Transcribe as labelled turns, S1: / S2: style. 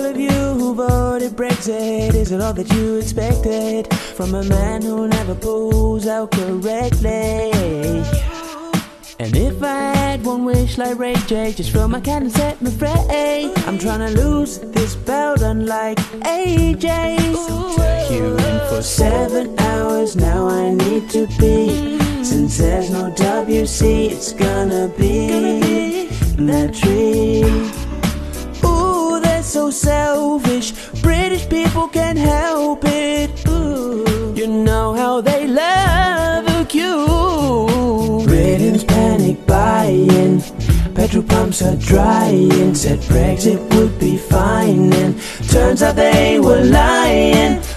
S1: of you who voted Brexit, is it all that you expected from a man who never pulls out correctly? And if I had one wish like Ray J, just fill my can and set me free. I'm trying to lose this belt unlike AJ. So tuck you in for 7 hours, now I need to be. Since there's no WC, it's gonna be that tree. Ooh, they're so selfish, British people can't help it. Ooh, you know how they love a queue. Britain's panic buying, petrol pumps are drying. Said Brexit would be fine, and turns out they were lying.